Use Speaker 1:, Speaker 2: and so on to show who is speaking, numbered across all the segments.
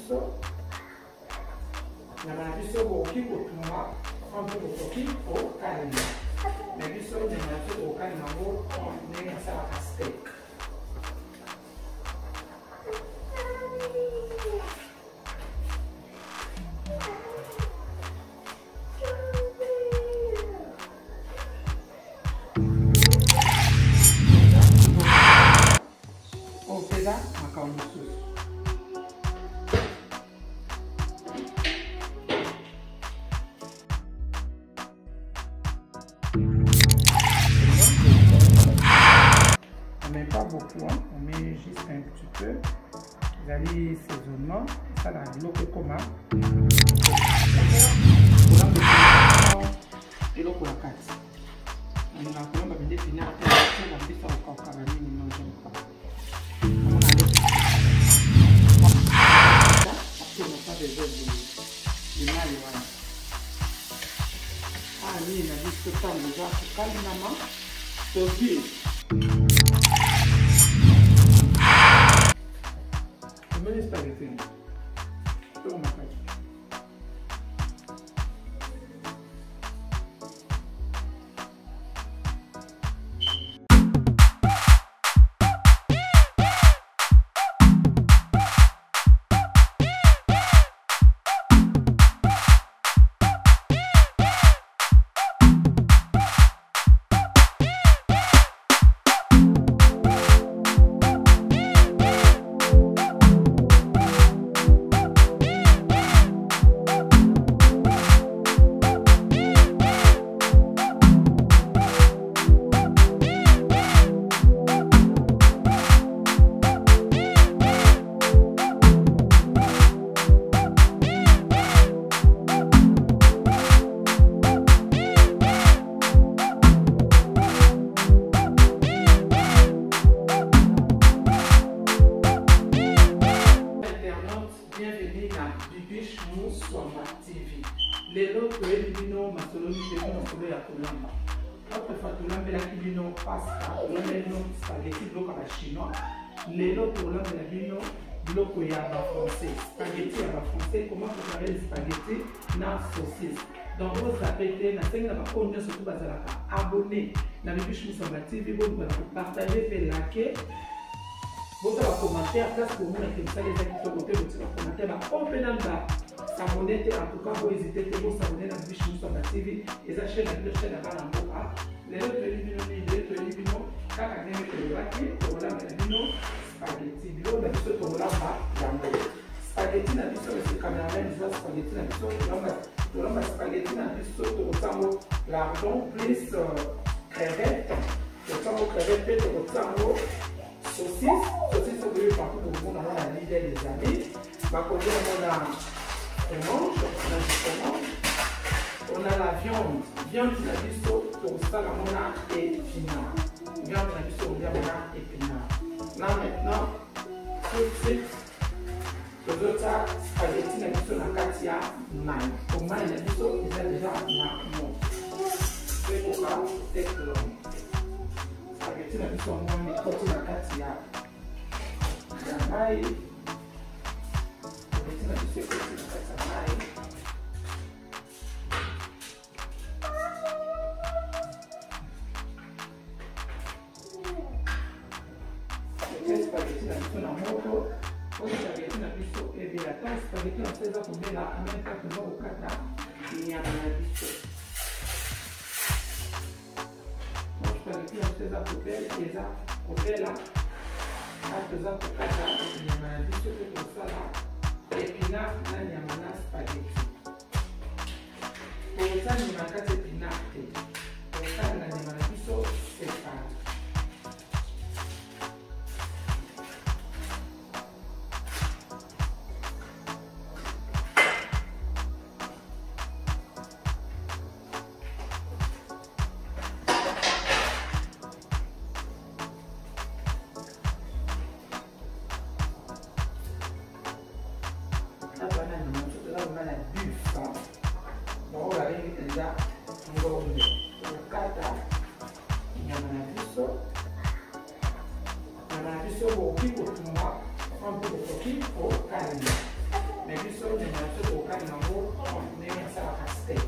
Speaker 1: biso nyama na biso bokoki kotumba mpe bokoki kokalinga me biso nyama na biso bokokalinga yango ndenge asalaka steak. Opeza macaroni sauce. On met pas beaucoup, hein. On met juste un petit peu. Vous allez saisonnement. Ça dans l'eau que comment. Et l'eau pour la carte. On a quand même des pinards. On a fait ça au cacahuète. Non, j'aime pas. Ah, oui, il a dit que ça déjà, c'est calmement. Sauver. Je me laisse pas les faire. C'est bon, ma page. Lelo toyebino masoloni teko masolo ya kolamba. Autrefois tolambelaki bino pasta, tolambelaki bino spaghetti biloko ya chinois. Lelo tolambela bino biloko ya français, spaghetti ya français. Comment préparer les spaghetti na saucisse. Donc vous appelez na sengi na bako nyonso to bazalaka abonné na Bibiche Musamba TV bo ba partager pe liker. Vous allez commenter à place pour vous mettre ça les actes sur côté vous allez commenter ba open ba s'abonner en tout cas vous hésitez que vous s'abonner à Bibiche Musamba TV et ça chaîne la chaîne à la mboka les autres libino kaka neme to baki to la libino spaghetti bilo ba biso to la ba yango spaghetti na biso le cameraman za spaghetti na biso to la spaghetti na biso to tango lardon plus crevette to tango crevette pe to tango saucisse au lieu partout pour vous dans la l'idée des amis. Ma côté on a on a la viande la biso pour ça la mona épinard. Viande la biso on a épinard. Là maintenant tout de suite les autres spaghetti la biso na katia maï. Pour maï la biso ils ont déjà na mon. C'est pour ça c'est que spaghetti la biso on a côté na katia maï. Spaghetti la biso côté na katia maï. Spaghetti na biso na moto. Spaghetti na biso et bien la spaghetti on sait ça pour bien la en même temps que nous au kata nyama na biso. Spaghetti on sait ça pour bien et ça pour bien là à faisant pour kata nyama na biso que pour ça là épinard na nyama na spaghetti. Pour ça nyama kata épinard pour ça na nyama na biso c'est ça. nyama na biso kokani nango ndenge asalaka steak.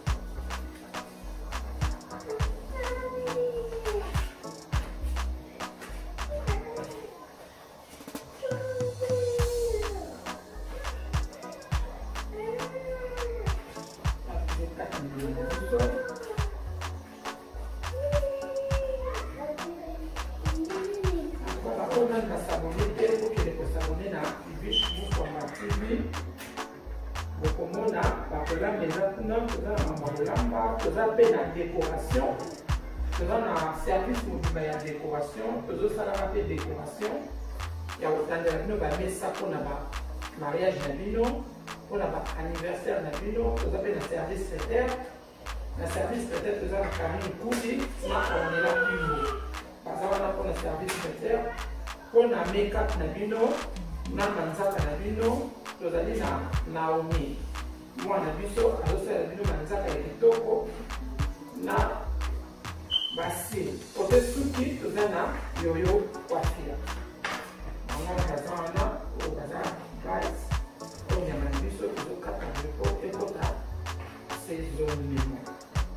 Speaker 1: Décoration, faisant un service de décoration, faisant ça la décoration. Il y a autant de nous va mettre ça pour le mariage d'Abino, pour l'anniversaire d'Abino, faisant un service traiteur. Le service traiteur faisant la carrière coupée, on est là plus pour le service traiteur, pour le make-up d'Abino, na manzaka d'Abino, nous allons na Naomi. Moi, on a vu ça, alors ça d'Abino manzaka est kitoko. Na basi côté suki tozana yoyo coiffure mama bazana o baza guys o nyama biso tozokata lepo ekota saisonnement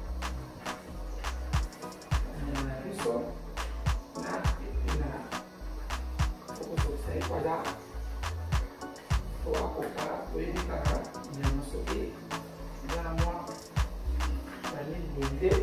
Speaker 1: nyama biso na okozokisa ekwala oakoka oyebi kaka nyama soki ezana mwa bani bonde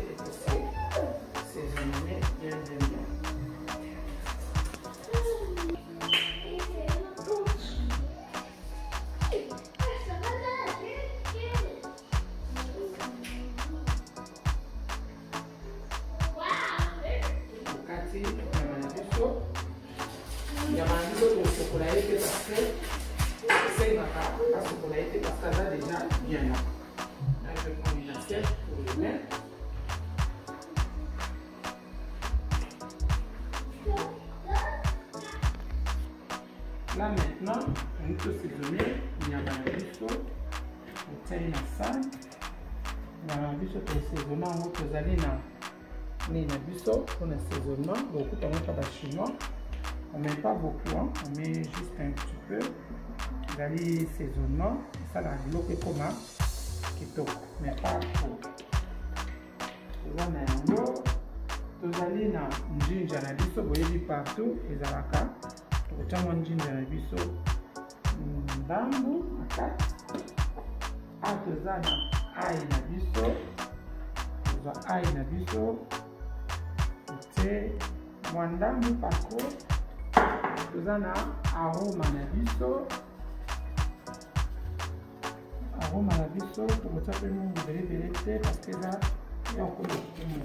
Speaker 1: là maintenant, on peut saisonner, il y a un biseau, on tient la salle, il y a un biseau pour le saisonnement, on peut aller dans les biseaux pour le saisonnement, beaucoup de pas de chinois, on ne met pas beaucoup, hein, on met juste un petit peu, vous allez saisonnement, ça la bloque comme un kito, mais pas trop. Vous allez dans le ginger, vous voyez partout, les avocats. Kama njinja na biso ndambu akati atozana ai na biso za ai na biso te mwandambu pako tozana aroma na biso tokotape mungu belebele te parce que za yoko lokumu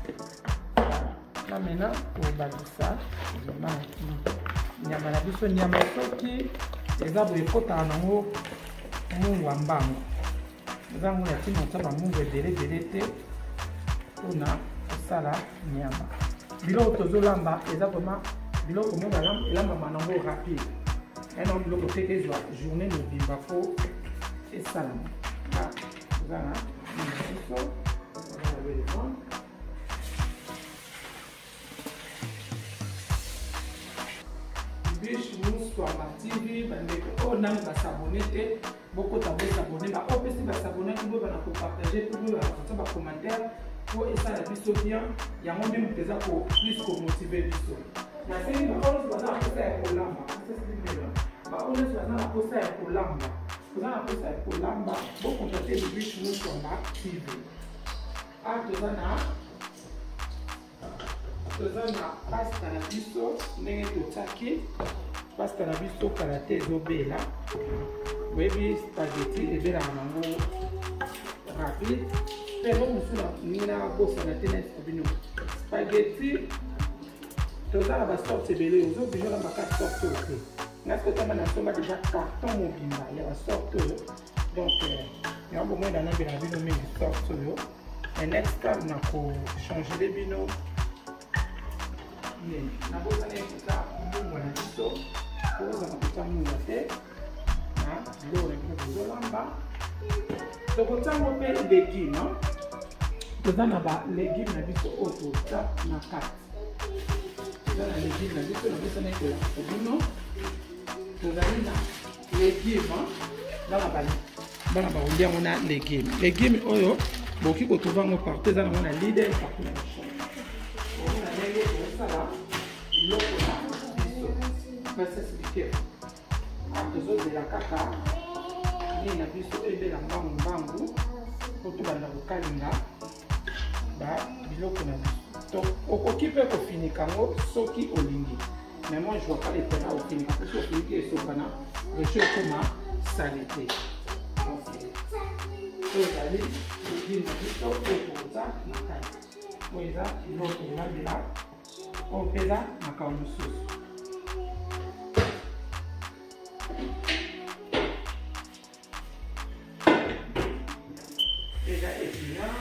Speaker 1: na mena tobakisa nyama na biso nyama soki eza boye ekotaka nango mungu wa mbango eza ngo ya ntina otya mungu ebelebele te mpona kosala nyama biloko tozolamba eza vraimen biloko mo elambama nango rapide ena biloko teke ezwa journée mobimba po esalama eza na nyama biso biche mousse to TV bandeko on a s'abonner te beaucoup de s'abonner ba opesi ba s'abonner qui veut ko partager pour veut faire ba commentaire pour ça la biso bien ya mon même pesa pour plus ko motiver biso na c'est ba on va na posa ya kolamba ba on va na posa ya kolamba pour na posa ya kolamba bon contacter le biche mousse to TV tozana pasta na biso ndenge totaki pasta na biso karate ezobela boyebi spaghetti ebelaka nango rapide mpe ngo mosusu nina bosana te na bino spaghetti tozala basorte ebele ozobino na bakati sorte oyo te ngasi kotamba na somba deja carton mobimba ya basorte oyo donc yango bomoi nanambela na bino mingi sorte oyo next time na kochangele bino na bosa na ekuta mungu na biso oza na kuta mungu te na biloko na biso tozolamba tokotango mpe légume toza na balégume na biso oyo tota na kati toza na légume na biso na ekola bino tozali na légume bana baolia yango na légume. Légume oyo boki kotrouva yango partout eza nango na Lidl partout na biso. Oyo na ndenge ozosala biloko na biso basi expliquer. Tozozela kaka nini na biso ebela mbangu po tobanda kokalinga biloko na biso. Okoki mpe kofinika yango soki olingi. Mais moi je vois pas les terrains au final. Parce que au final, ils sont pas les choses comme saleté. Donc, vous allez vous dire que vous pour ça, vous avez l'autre là, on fait là, on a une sauce. Déjà épinard.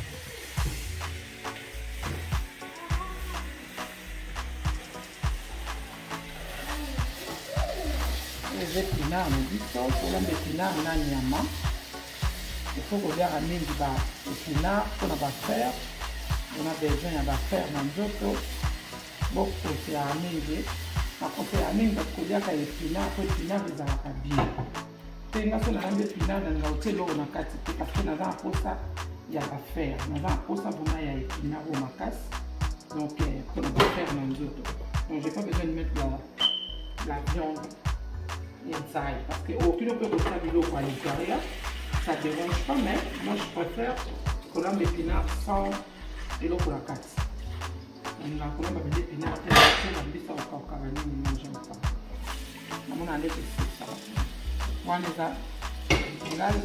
Speaker 1: Les épinards, on dit ça, pour l'épinard, on a nyama. Il faut qu'on regarde à mine du bas. Épinard, on a faire. On a besoin de faire dans d'autres. Bon, c'est à mine. Par contre, c'est à mine parce qu'on a des épinards, épinards, ils ont bien. C'est une façon d'amener épinards dans le hôtel, on a quantité. Parce que dans un pot, ça, il y a à faire. Dans un pot, ça, il y a épinards au macasse. Donc, on va faire dans d'autres. Donc, j'ai pas besoin de mettre la viande. Inside. Parce qu'aucune peut faire du lot à l'intérieur, ça ne dérange pas, mais moi je préfère qu'on a des épinards sans de l'eau pour la casse. On a des épinards, on a des épinards, on a des épinards, on a des épinards, on a des épinards, on a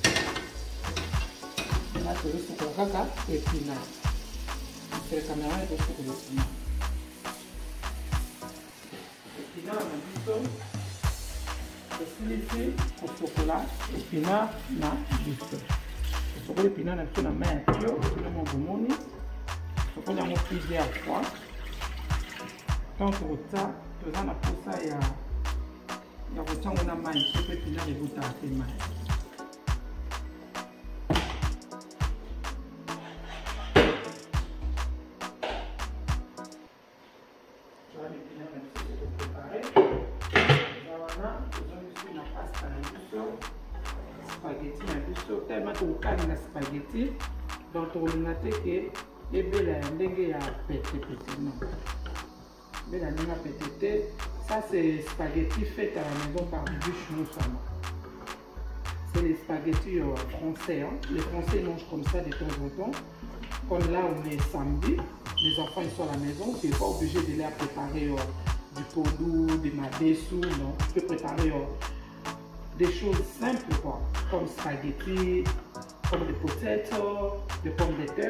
Speaker 1: des épinards, c'est la caméra et tout ce que les épinards. Ici, au chocolat, épinard na biso. Au chocolat, épinard na biso na main à tio, c'est mon bomoni. Au chocolat, on a plusieurs fois. Tant que ça, faisant la poussa, il y a autant on a main, c'est épinard et vous t'avez main. Spaghetti na biso tellement tokali na spaghetti donc tokolingate ke ebela ya ndenge ya pete non ebela ndenge ya pete. Ça c'est spaghetti fait à la maison par Bûche Moussama. C'est les spaghettis français, hein. Les Français mangent comme ça de temps en temps. Comme là on est samedi, les enfants ils sont à la maison, tu n'es pas obligé de les préparer du podou, des madessou, non. Tu peux préparer des choses simples quoi, comme spaghetti, comme des potatoes, des pommes de terre.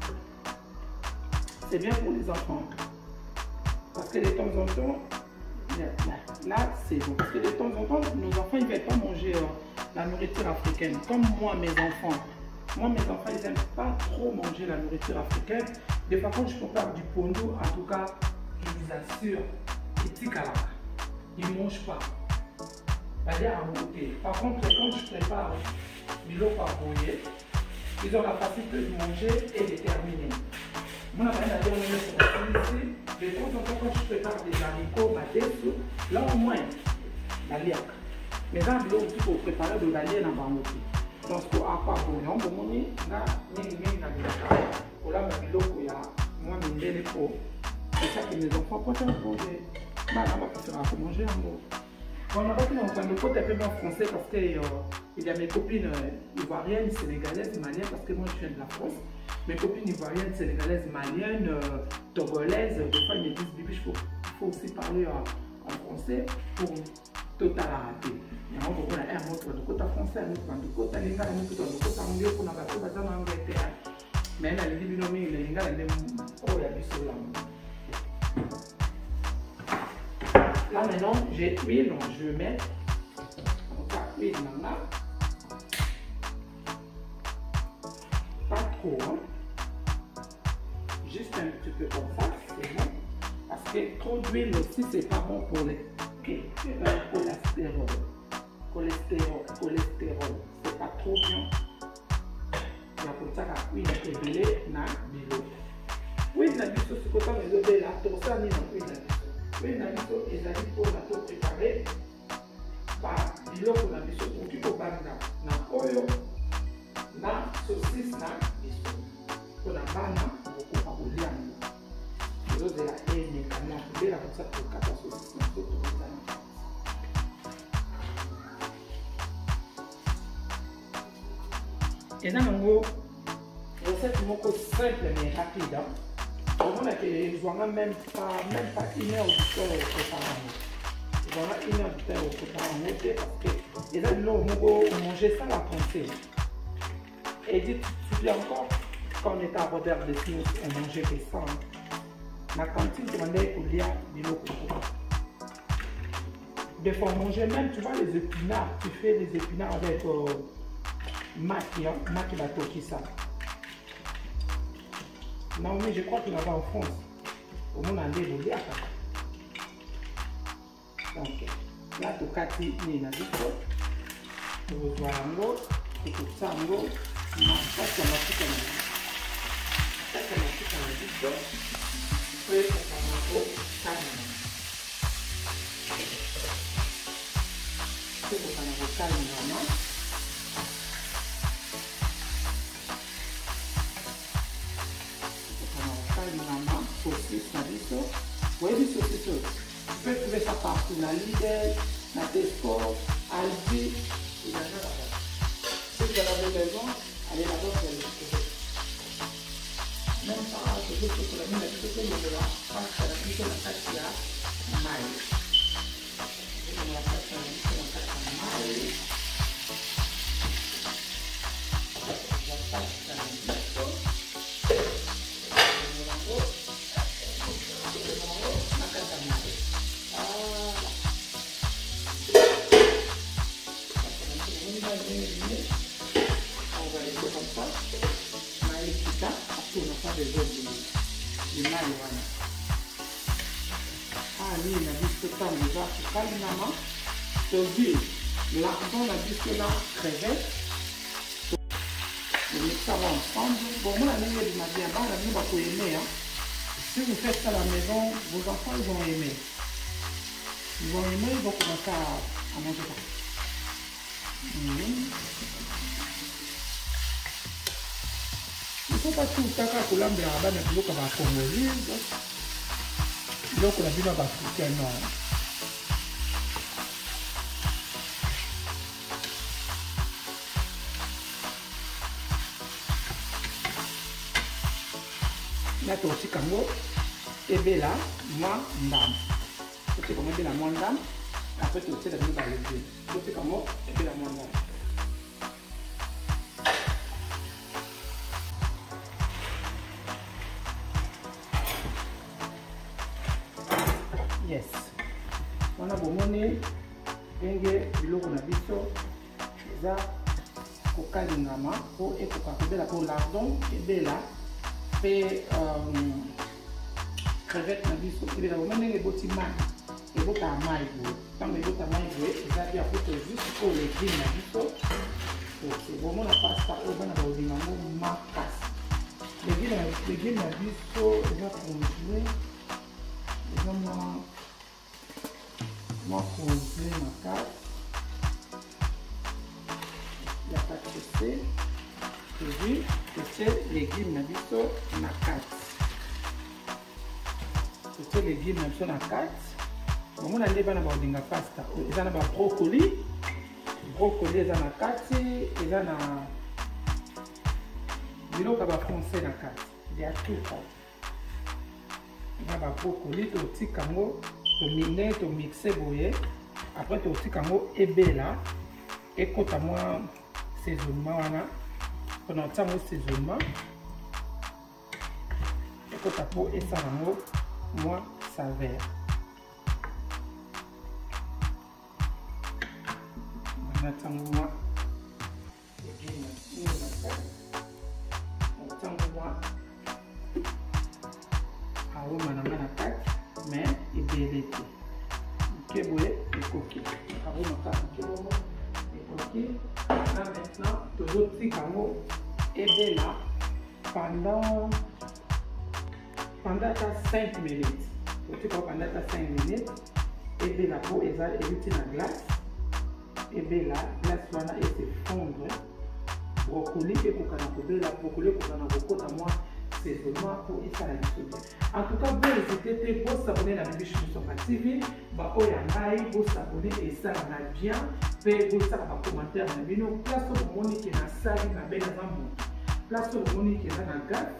Speaker 1: C'est bien pour les enfants. Parce que de temps en temps, là c'est bon. Parce que de temps en temps, nos enfants ils ne veulent pas manger la nourriture africaine. Comme moi, mes enfants, ils n'aiment pas trop manger la nourriture africaine. Des fois, quand je prépare du pondou, en tout cas, je vous assure, ils ne mangent pas. Par contre, quand je prépare biloko à brouiller, ils ont la facilité de manger et de terminer. Moi, de temps en temps, quand je prépare des haricots, madessou, là au moins, la liac. Mais dans le il faut préparer de la liac dans le donc, pour avoir bon, on ni na pour la biloko ya moi mindele ko. C'est ça que mes enfants peuvent manger. Maman va manger en gros. Bon, on n'a pas pu entendre le côté un peu moins français parce qu'il y a mes copines ivoiriennes, sénégalaises, maliennes, parce que moi je viens de la France. Mes copines ivoiriennes, sénégalaises, maliennes, togolaises, des fois ils me disent Bibi, il faut aussi parler en français pour total rater. Il y a un autre de côté français, un autre de côté linga, un autre de côté anglais pour la bateau, parce qu'on a Angleterre. Mais elle a dit binomi, il linga, elle est oh, il y a du sol là maintenant, j'ai huile, donc je vais mettre l'huile là. Pas trop, hein. Juste un petit peu comme ça, c'est bon. Parce que trop d'huile aussi, c'est pas bon pour les cholestérol. C'est pas trop bien. Il y a pour ça que l'huile est belée na bilo. Oui, na biso, c'est comme ça que je vais la tourner dans l'huile na biso. Oui, na biso, ils allaient pour la préparer par biloko na biso. Donc, il faut oyo na saucisse na biso mpona bana okoka kolia yango ezozela enekana kobela kosa tokata saucisse na biso tokozala eza nango recette moko simple mais rapide. On a que j'en ai même pas 1 heure du temps au préparer. J'en ai 1 heure du temps au préparer parce que et là nous manger ça la pensée. Et dit tu te souviens encore quand on était à Robert de Sino, on mangeait que ça. La cantine demandait pour lire du loco. Des fois on mangeait même tu vois les épinards, tu fais les épinards avec maki la toki ça. Non, mais je crois qu'il y en a en France. Au monde en déroulé à ça. Donc, là, tu as dit que tu as dit que tu as dit que tu as dit saucisse na biso. Vous voyez les saucisses, tu peux trouver ça partout, na Lidl, na Tesco, Aldi, il y en a là-bas. Si vous en avez besoin, allez là-bas pour les trouver. Même pas, je veux que la mine est tout le monde là, parce que la mine est la carte là, maille. La carte là, la carte maille. La carte là, on va laisser comme ça. Maïs qui t'a, après on n'a pas besoin de marijuana. Ah, lui, il a dit que ça, déjà, c'est pas une maman. Je dis, l'argent, on a dit que là, crevette. On met ça ensemble. Bon, moi, la ligne de ma vie, la ligne va pour aimer. Si vous faites ça à la maison, vos enfants, ils vont aimer. Ils vont aimer, ils vont commencer à manger ça. Il faut pas tout le temps que l'on ait un peu de congolais. Donc on a vu dans l'Africain. Là, tu as aussi Kango et Bella, moi, Ndam. Tu sais comment Bella, moi, Ndam. Après, tu sais la vie dans le jeu. Tu sais comment et Bella, moi, Ndam. Yes. On a beau monnaie, dengue, biloko na biso, eza kokalingama po ekoka kobela po lardon ebela pe crevette na biso ebela bo ndenge eboti mai ebota mai boye ntango ebota mai boye eza bien kuto juste po légume na biso bomona pasta oyo bana baolinga ngo makasi légume na biso eza congelé eza mwa congelé makasi ya pâtisserie puis c'est légumes na biso na kati c'est légumes na biso na kati bomona nde bana baolinga pasta eza na ba brocoli eza na kati eza na biloko ba français na kati ya tout kati eza ba brocoli totika yango tomine tomixe boye après totika yango ebela ekota mwa saisonnement wana on a tant saisonnement et quand tu as et ça moi saveur on a tant moi aroma na ngana kati mais ebelete keboye ekoki aroma kati keboye ekoki. Là maintenant, toujours petit camo et bien là pendant 5 minutes. Pendant 5 minutes, et bien la peau est éviter la glace. et bella, glace wana et se fondre. Brocoli et kokana kobela, brocoli kokana kokota moi saisonnement pour y faire la discussion. En tout cas, vous n'hésitez pas, vous s'abonner à la Bibiche Moussomba TV, vous s'abonner et ça va bien, vous faire un commentaire, place au monde qui est dans la salle, na belle avant place au monde qui est dans la gaffe,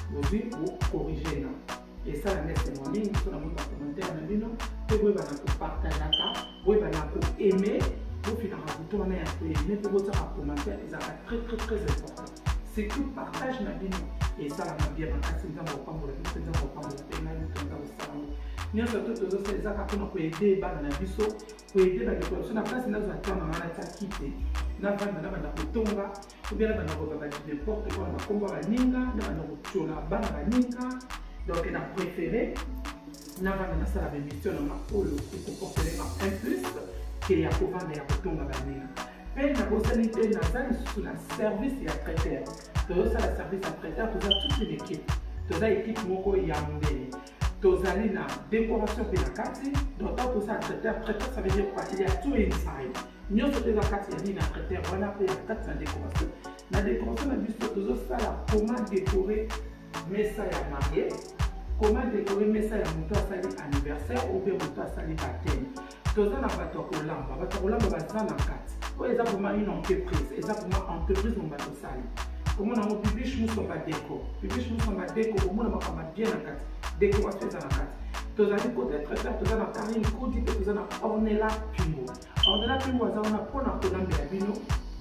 Speaker 1: vous corriger. Et ça, c'est moi, vous sur un commentaire, vous allez partager, vous allez aimer, vous finirez vous tourner un peu, aimer, vous allez faire un commentaire, ils sont très très important. C'est tout partage ma vie. Et ça, la bien, ma casse, nous avons pas pour la vie, nous avons pas pour la peine, nous avons ça. Nous avons tous les autres, les actes pour aider, dans la vie, pour aider dans la décoration. La place, nous avons attendre, on a quitté. Nous avons un tonga, ou bien nous avons n'importe quoi, nous avons un ninga, nous avons un ban à ninga. Donc, on a préféré, nous avons un salle à l'émission, on a pour le comportement un plus, qu'il y a pour vendre un tonga à ninga. Mais la possibilité de sur la service et la traiteur. Tout ça, la service à traiteur, tout ça, toute une équipe. Tout ça, équipe Moko Yamundé. Tout ça, la décoration et la carte. Donc, tout ça, traiteur, ça veut dire quoi? Il y a tout inside. Nous, c'est la carte, il y a un traiteur, voilà, il y a 400 décorations. La décoration, tout ça, comment décorer, mais ça, il y a marié. Comment décorer, mais ça, il y a mon toit anniversaire ou bien mon toit baptême. Tout ça, la bateau Olamba. Bateau Olamba, va dans la carte. Exactement une entreprise, exactement entreprise on va tout ça. Comment on a Bibiche Moussomba déco, Bibiche Moussomba déco, comment on va bien la carte, décoration dans la carte. Tous les côtés traiteur, tous les carines, côté tous les ornella pimo. Ornella pimo, on a pour la colombe la bino,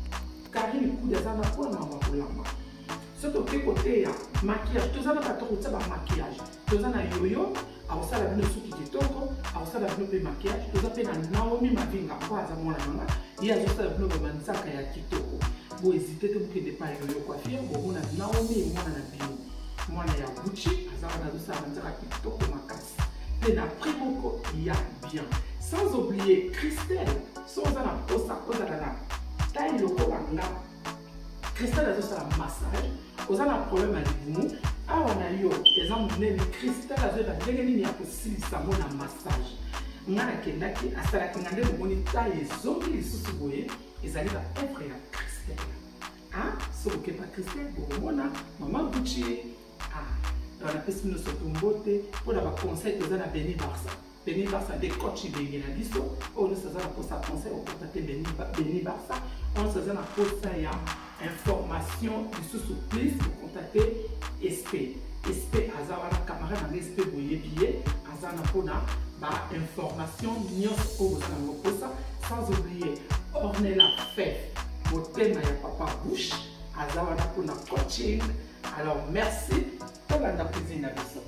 Speaker 1: carine coup des ana pour la colombe. Surtout côté maquillage, tous les pas trop de maquillage, tous les yo-yo. Alors ça la vie sous qui est toko, alors ça la vie maquillage, tout ça fait dans Naomi Mavinga quoi ça mon mama, il y a juste la vie manzaka ya kitoko. Vous hésitez que vous ne pas yo coiffure, bon on a Naomi et moi on a bio. Moi on a Gucci, azara na ça manzaka kitoko makasi. Mais na primo il y a bien. Sans oublier Christelle, sans la posa la taille le kolanga. Christelle a juste un massage, vous avez un problème à vous. Ah, on a eu des exemples de cristal à la dégaine à possible ça mon massage. On a qui à ça la kingande de monita et zombi les sous-souboyés ils allaient à être à cristal. Ah, ce que pas cristal pour moi maman Gucci. Ah, on a fait nous sur ton beauté pour avoir conseil de la Béni Barça. Béni Barça des coachs de Guénabiso. On nous faisait pour ça conseil au contacter Béni Barça. On se faisait pour ça il y a information du sous-souplice pour contacter SP. SP Azawana camarade dans SP Boyebiye Azana Pona information nyos au ça sans oublier Ornella Fef au thème ya papa Bush Azawana Pona coaching. Alors merci pour la cuisine à biso.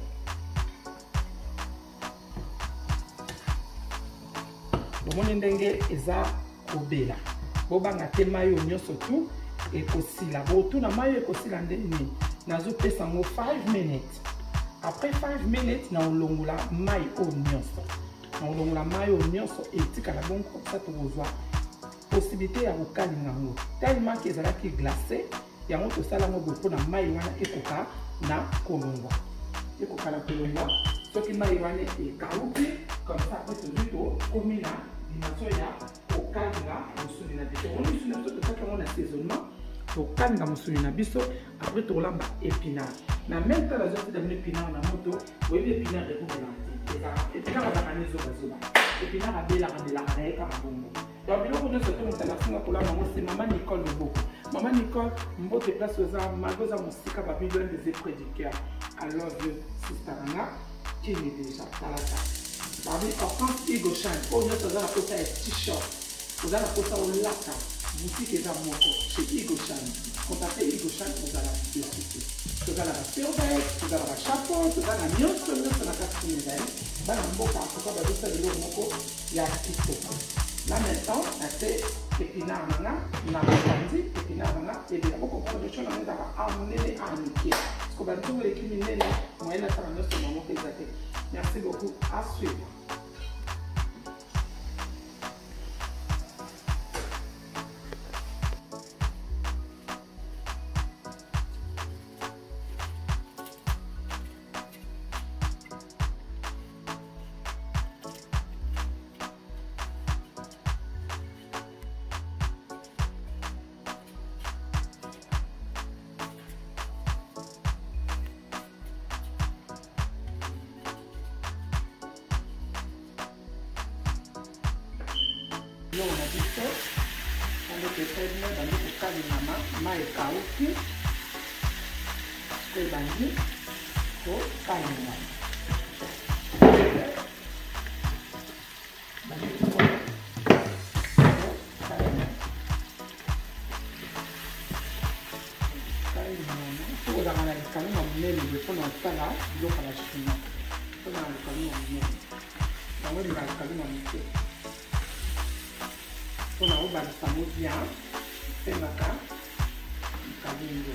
Speaker 1: Bomone ndenge eza obela. Bobanga tema yo nyoso tout et aussi la botu na mayo et aussi la ndeni. Nazo pesa mo 5 minutes. Après 5 minutes na olongola mai o nyonso. Na olongola mai o nyonso et tika la bon comme ça to revoir. Possibilité ya kokalinga ngo. Tellement que ezala ki glacé, ya ngo to sala ngo bopo na mai wana ekoka na kolongwa. Ekoka na kolongwa. Soki mai wana e kauki comme ça peut toujours komina dimension ya kokalinga musuni na biso. On musuni na biso to kaka on assaisonnement. Pour kanga musuni na biso après to lamba épinard na même temps la zone de épinard na moto oui épinard de boulante épinard à la maison bazola épinard à bela de la reka bongo donc biloko nyonso to mutala singa kolamba ngo c'est maman Nicole Loboko maman Nicole mbote place aux armes magoza musika ba bilon des éprediqueurs I love you sister Ranga qui est déjà talata babi Hortense Hugo Chan oh nyonso za na kota t-shirt oza na kota olata boutique est à mon chez Hugo Chan. Contactez Hugo Chan, vous allez la dessus. Vous allez la surveille, vous allez la chapeau, vous allez la mieux sur la carte criminelle. Vous allez la mboka, pourquoi vous allez le moko, il y a TikTok. Là maintenant, c'est épinard nana, na bandi, épinard nana, et bien beaucoup de choses on est à amener à niquer. Parce que vous allez les criminels, moi il y a ça dans ce moment exact. Merci beaucoup, à suivre. biso ntango tepene bandi kokalingama mai ekauki po ebandi kokalingama sokozanga na likalinga monene mpona kosala biloko ya chinois mpona na likalinga monene yango elinga likalinga moke mpona obalisa mo bien epengaka likalinga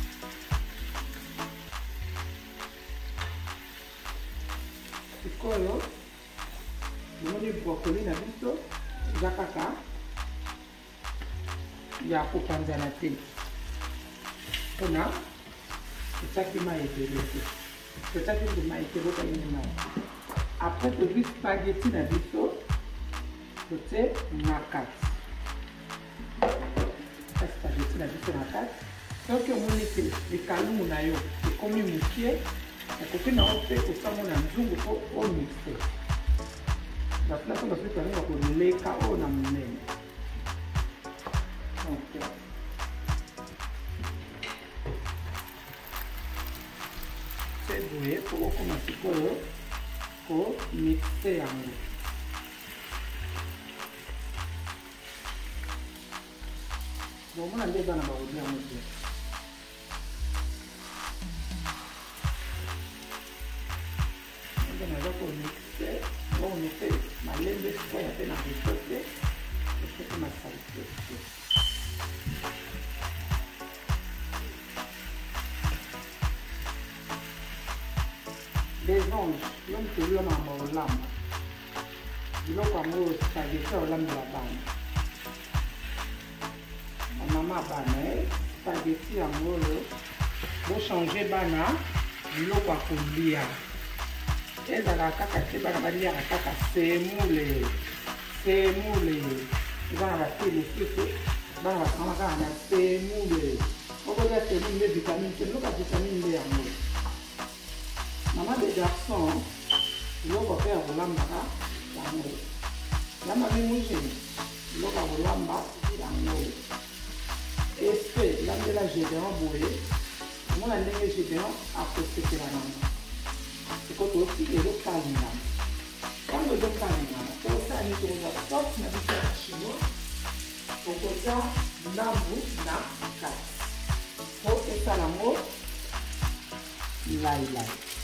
Speaker 1: sikoyo omoni brocoli na biso eza kaka ya kopanzana te mpona totiaki mai ebele te totiaki nde mai te bokanini mai apres tozwi spageti na biso totie na kati spageti na biso na kati soki omoni te likalungu na yo ekomi mokie okoki na yo mpe kosango na nzungu mpo omixe bapilasa basuki tolinga koleka oyo na monene boye po okoma sikoyo komixe yango bomona nde bana bakolia yango te naza komixe omixe malembe sikoya mpe na biso te epete masalite te des anges l'homme que l'homme a mort l'âme biloko yango spageti olambela bana mama bana spageti yango oyo bochange bana biloko ya kolia ezalaka kaka te bana baliaka kaka semule eza na bate mosusu bana basanga kaka na semule okolia semule nde vitamine te biloko ya vitamine nde yango maman des garçons, l'eau va faire l'amba, l'amour. La mamie mouche, l'eau va l'amba, l'amour. Et c'est l'âme de la gédéon bouée. Moi, la langue gédéon a posté la maman. C'est quand aussi l'eau calme. Quand l'eau calme, pour ça, nous avons la sorte de la chinois. Pour ça, l'amour n'a qu'à. Pour ça, l'amour, l'aïe.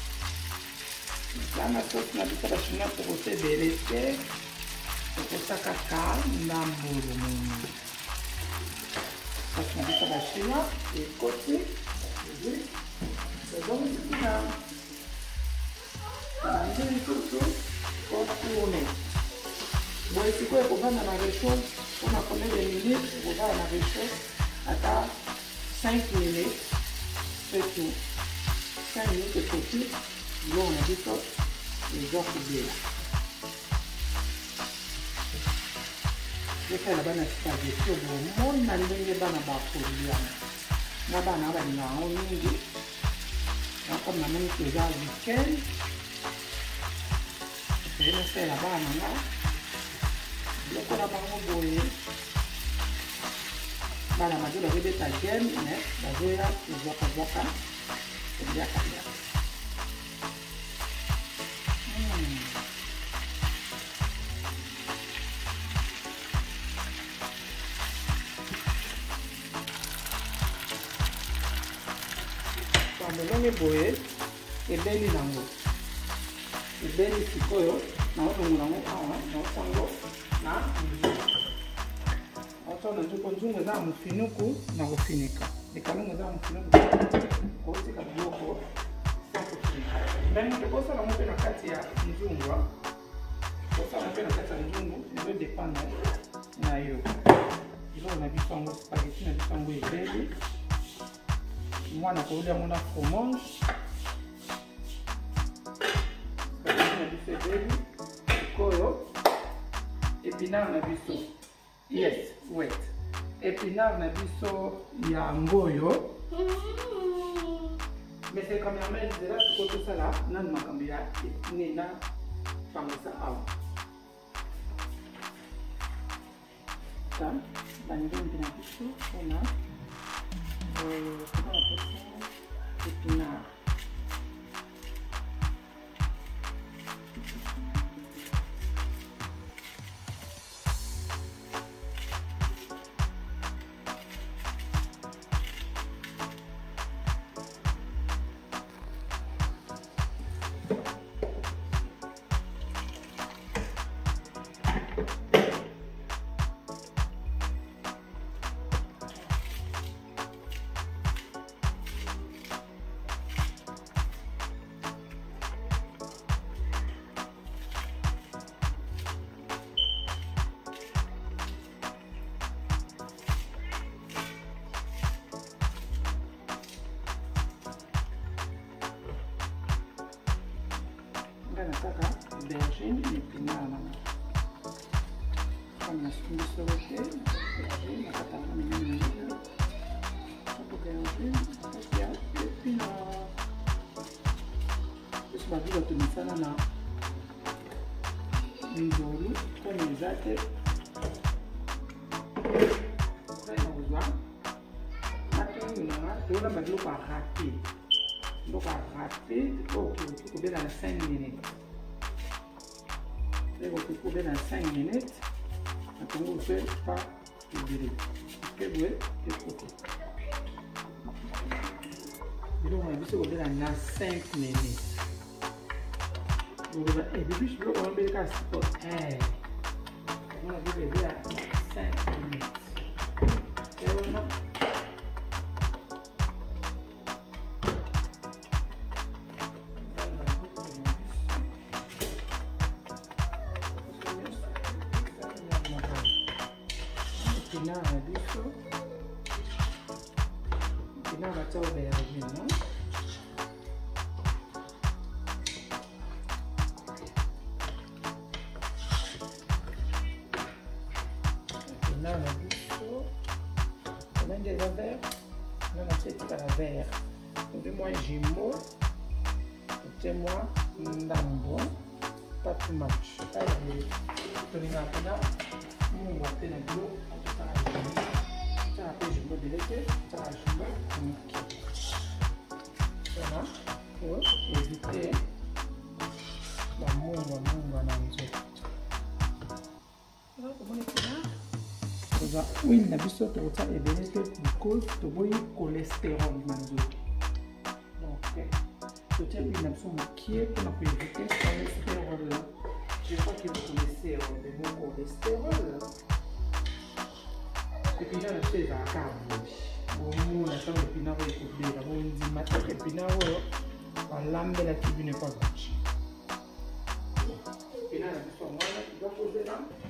Speaker 1: Lama sosi na biso bachinois tokosa ebele te tokosa kaka na mbulu mingi sosi na biso bachinois ekoti ezongisikina bandi lisusu kotourne boye sikoyo ekovanda na réchaud mpona combien de minutes ekovanda na réchaud ata 5 minutes c'est tout 5 minutes ekoti biloko na biso eza kolela efela bana spageti omona ndenge bana bakolia na bana balinga yango mingi nakome namoni eza weekend eseye nasala bana nga biloko na bango boye bana bazo bazobeta game me bazoya ezwakazwaka eliakaliaka melongi boye ebeli nango ebeli sikoyo naolongo nango awa naosango na otona nzuku nzungu eza ya mofinuku na kofinika likalongo eza ya mofinuku kotika biloko sa kofinika ndenge tokosala mo mpe na kati ya nzungu kosala mpe na kati ya nzungu ezodepanda na yo biloko na biso yango spageti na biso yango ebeli mwana kolia yango na fromage spageti na biso ebeli sikoyo épinard na biso yes wet épinard na biso ya ngoyo mais c'est quand même zela sikoyo tosala nanu makambo ya nena pangisa awa mafuta bandombi na biso mpona épinard. Kaka aubergine épinard na comme la soupe sautée aubergine na kata na mingi aubergine kasi ya épinard biso babika tomisana na mbolu mpona eza te sai na kozwa matonginanga toolamba biloko ya rate biloko ya rate okoki kobela na 5 minutes. Et vous pouvez dans 5 minutes. Maintenant, vous faites pas de durée. Que vous êtes de côté. Donc, on va vous dans 5 minutes. Et puis, je vais vous dire que c'est pour elle. On va vous aider à 5 minutes. Et voilà. Épinard na biso épinard batia aubergine non épinard na biso omenge eza vert na natie etikala vert obi-moi jumeau otie-moi ndambo pas too much tolingaka mpena mungwa te na bilo un peu jumbo délégué, ça va jumbo nickel. Voilà, pour éviter la munga dans le voilà, comment est-ce que oui, la biso to ça est bien que because to boy cholestérol dans le donc to tiens une absence qui est pour éviter le cholestérol. Je crois que vous connaissez le mot cholestérol. Épinard na biso ezalaka bomona ntango épinard oyo ekobela bondima take épinard oyo balambelaki bino epa baci épinard na biso mwana eza kozela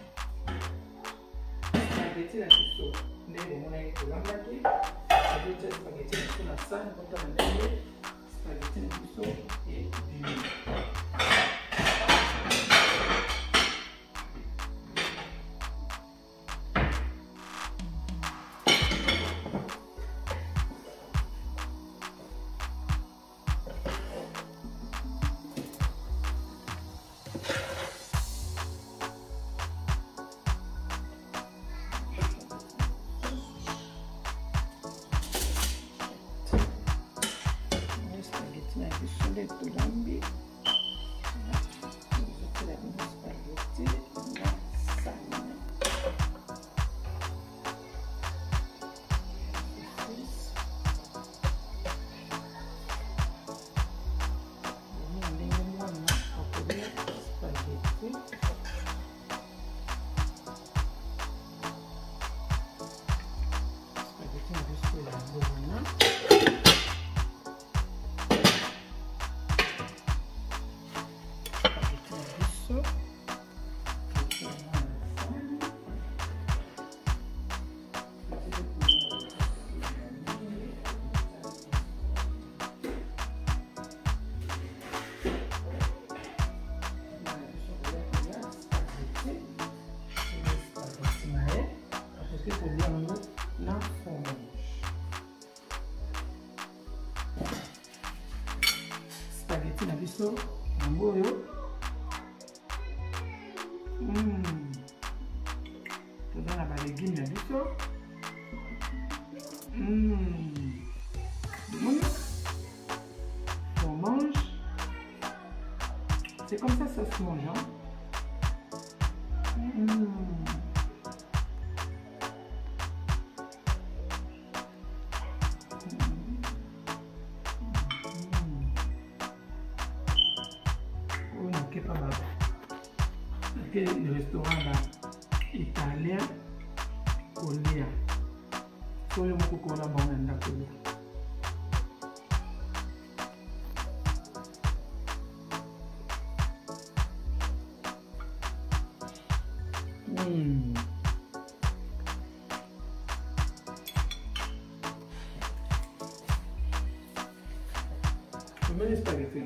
Speaker 1: spageti na biso nde bomonaki kolambaki azotia spageti na biso na sani kotala ndenge spageti na biso ebimi. Spaghetti na biso yango oyo toza na balégume na On mange. C'est comme ça se mange. Hein? Le restaurant là, italien, Kolia. Soyo moko kola ba on ndako. Je mets les spaghettis.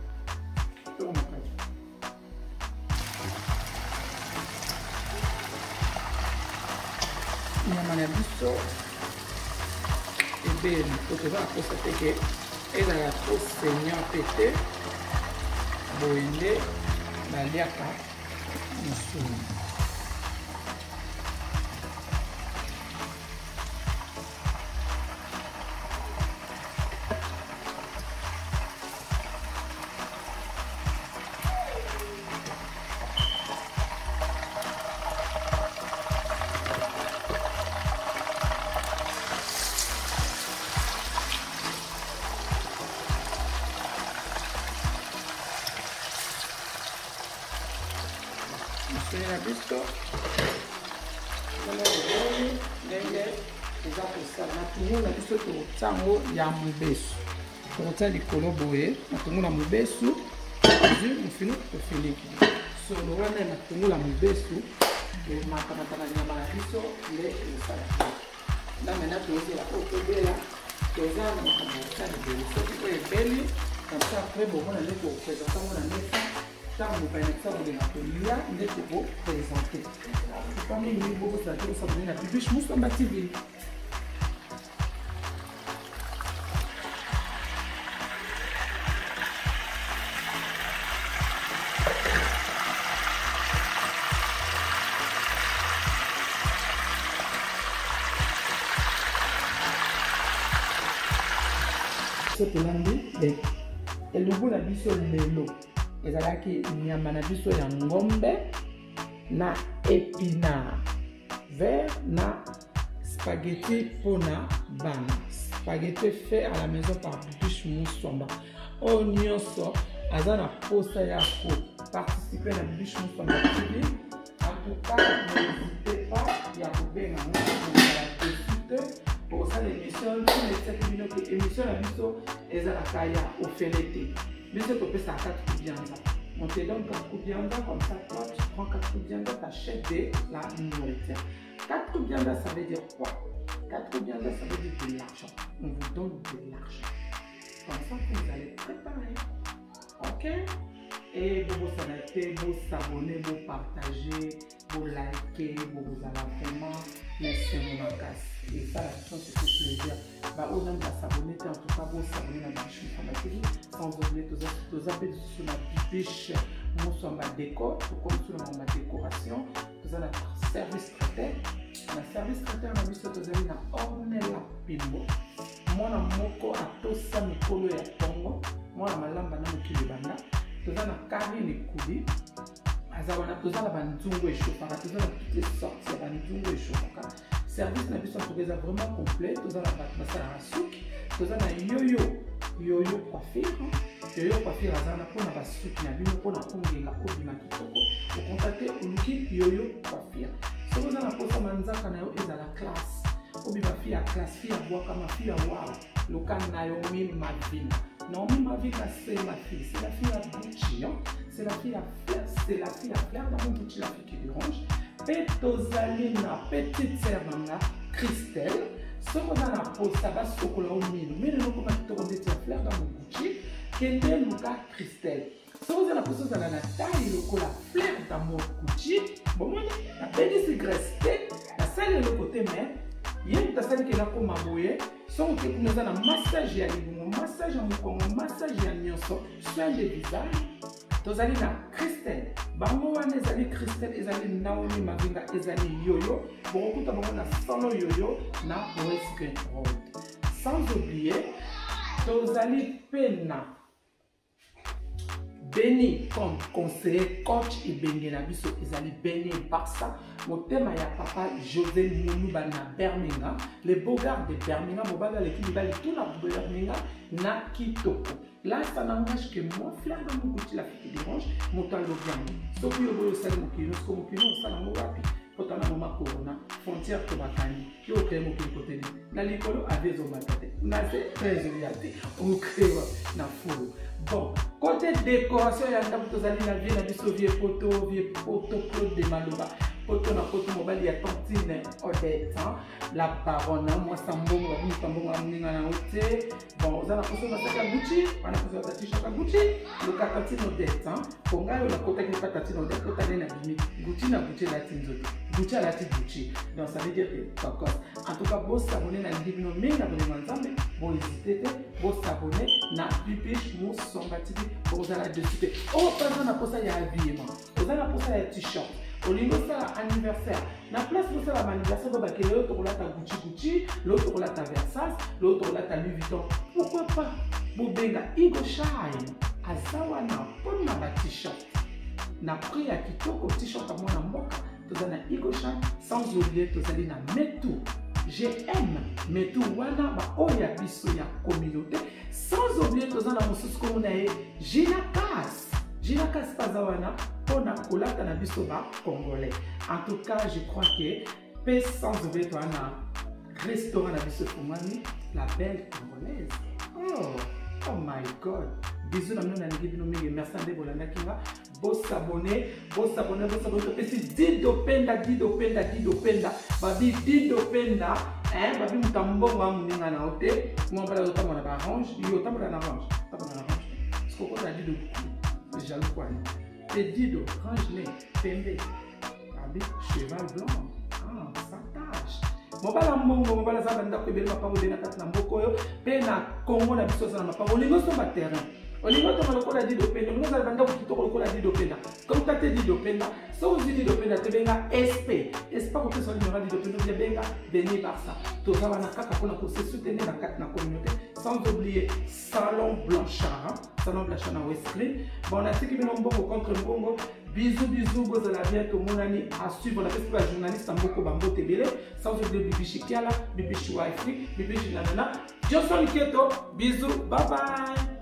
Speaker 1: Nyama na biso ebeli toza na posa teke ezala to seigneur pete boyende baliaka musuni. La bisto, la bisto tango ya mubesu. Tokotia likolo boye, natungola mubesu, mufino tofiniki. Solo wana natungola mubesu, makamata na nyama na biso le esala. Na mena tozi la okobela, toza na makamata de biso ko ebeli, comme ça après bon on a les pour présenter on a mis ça vous pouvez mettre ça dans les là il est pour présenter. Pas même niveau ça que ça donne la bibiche mousse en bâti. Ce que l'on dit, et le goût la biso lelo. Ezalaki nyama na biso ya ngombe na épinard vert na spaghetti pona bana. Spaghetti fait à la maison par Bibiche Musomba. Oignon so azana posa ya ko participer à Bibiche Musomba TV. En tout cas, n'hésitez pas ya ko benga pour ça l'émission tous les 7 minutes émission la biso ezalaka ya ofelete. Mais c'est que ça a 4 coups de viande. On te donne 4 coups de viande, comme ça, toi, tu prends 4 coups de viande, tu achètes de la nourriture. 4 coups de viande, ça veut dire quoi? 4 coups de viande, ça veut dire de l'argent. On vous donne de l'argent. Comme ça, vous allez préparer. Ok? Et vous vous abonnez, vous partagez, vous likez, vous allez vraiment laisser mon casse. Et ça, la question, c'est que je veux dire. On aime s'abonner, en tout cas, vous s'abonner à la Bibiche Musomba TV. Sans oublier, tous appels sur la Bibiche Musomba déco, comme sur la décoration. Vous avez un service traiteur. Le service traiteur, on a vu ce que vous avez dans Ornella Pimbo. Moi, je moko à Tosa Mikolo et Congo. Moi, je malamba na mokili banda. Vous avez un carré les coudis. Azawana, vous avez un nzungu et chauffard. Vous avez toutes les sorties, un nzungu et chauffard. Service na biso est vraiment complet. Vous avez un masala à souk. Vous avez un yo-yo coiffure. Yo-yo coiffure azana pour na basuki na bino pour na kongenga ko bima kitoko. Vous contactez Oluki yo-yo coiffure. Si vous avez un posa manzaka na yo ezala classe. Obi ba fille à classe, fille à bois comme fille à wow. Le cas Naomi Mavina. Naomi Mavina c'est ma fille. C'est la fille à Gucci. C'est la fille à Fleur. C'est la fille à Fleur dans mon Gucci, la fille qui dérange. Petozalina, petite sœur manga, Christelle. Ce qu'on a la pose, ça va se coller au milieu. Mais le nom comment tu te rendais à Fleur dans mon Gucci, qui était le cas Christelle. Ce qu'on a la pose, ça va la taille, le cola Fleur dans mon Gucci. Bon, moi, la belle c'est resté. La salle est le côté mais. Il y a une salle qui est là comme Maboué. Son qui nous a un massage à l'île, massage à mon massage à Nyonso, soin de visage. Tozalina, Christelle. bango wana ezali Christelle ezali Naomi Mavinga ezali Yoyo bokokuta bango na Solo Yoyo na West Green Road. Sans oublier tozali pena Béni comme conseiller coach Ibenge na biso ezali Béni Barça motema ya papa José Mounouba na Birmingham les Bogarts de Birmingham mobaga l'équipe bali tout na Birmingham na Kitoko. Là ça n'engage que moi frère de mon côté la fille qui dérange mon temps le bien so puis au sale mo kino so mo kino ça na mo wapi potana mama corona frontière to bakani yo ke mo kino côté na likolo avezo matate na c'est très joli on crée na fulu. Bon, côté décoration, il y a un peu de la biso vieux poteau Claude de Maloba. Poteau na poteau mobile, il y a Tantine Odette, la baronne, moi Sambo, Sambo, bon, vous avez posé ma Gucci, on a posé ma t-shirt Gucci, le Tantine Odette, pour moi, on a côté qui pas Tantine Odette, côté na Gucci na Gucci la Tinzo, Gucci à la Gucci. Donc ça veut dire que d'accord. En tout cas, vous s'abonnez na Divino mais na Bonne bon hésitez, vous s'abonnez na Pipiche Mousse Sombatidi, vous allez discuter. Oh, par exemple, pour ça il y a habillement, vous allez pour ça il y a t-shirt. Au niveau de l'anniversaire, la place pour ça l'anniversaire, vous allez l'autre pour la Gucci, l'autre pour la Versace, l'autre pour la Louis Vuitton. Pourquoi pas? Vous benga Igo Shine, Azawana, pour ma t-shirt. Na prix à Kitoko t-shirt à mon amboka, vous allez Igo Shine, sans oublier que vous allez na Metu. GM, Metu wana ba oya biso ya communauté, sans oublier que vous allez na mususu comme na Gina Kass Pazawana pour na kolata na biso ba congolais. En tout cas, je crois que sans oublier toi na restaurant na biso Fumani, la belle congolaise. Oh my God. Bisous na mino na ngibi no mingi merci ande bolanda kinga. Bo s'abonner. Pesi dido penda. Babi dido penda. Babi mutambo wa muninga na hote. Mwambala otamo na ba orange, yo tambo na orange. Parce qu'on a dit de jaloux quoi. Et dido, range-les, pembe. Babi cheval blanc. Ça tâche. Mobala mbongo mobala za banda ko beli mapango de na kati na mboko yo pe na Congo na biso za na mapango lingo so ba terrain olingo to malokola di do penda lingo za banda ko kitoko lokola di do penda comme tate di do penda so uzi di do penda te benga SP ko pesa ni di do penda te benga Béni Barça to za wana kaka pona ko se soutenir na kati na communauté sans oublier Salon Blanchard na West Green. Bon on a ce qui bino mbongo contre mbongo. Bisous, vous allez bien que mon ami à suivre la festival journaliste en beaucoup bambo tebele sans oublier Bibi Chikiala, Bibi Chouaifri, Bibi Chilanana. Johnson Keto, bisous, bye bye.